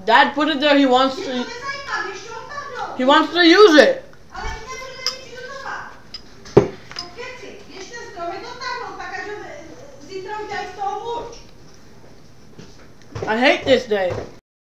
Dad put it there. He wants to use it. I hate this day.